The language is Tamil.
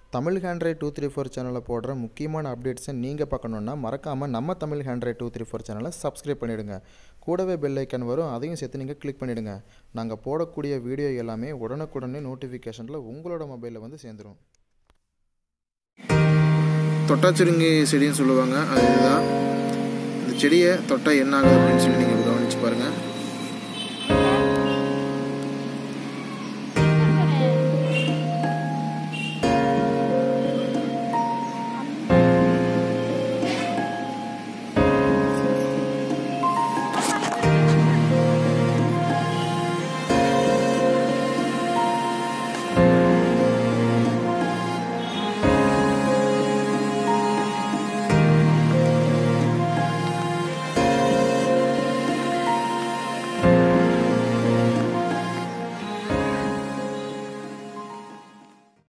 தமிழ் ஹேண்ட்ரைட் 234 சேனலில் போடுற முக்கியமான அப்டேட்ஸை நீங்கள் பார்க்கணுன்னா மறக்காமல் நம்ம தமிழ் ஹேண்ட்ரைட் 234 சேனலை சப்ஸ்கிரைப் பண்ணிவிடுங்க. கூடவே பெல் ஐக்கன் வரும், அதையும் சேர்த்து நீங்கள் கிளிக் பண்ணிவிடுங்க. நாங்கள் போடக்கூடிய வீடியோ எல்லாமே உடனுக்குடனே நோட்டிஃபிகேஷனில் உங்களோட மொபைலில் வந்து சேர்ந்துடும். தொட்டாச்சுருங்கி செடின்னு சொல்லுவாங்க. அதுதான் இந்த செடியை தொட்டால் என்ன ஆகுது அப்படின்னு சொல்லி நீங்கள் கவனிச்சு பாருங்கள்.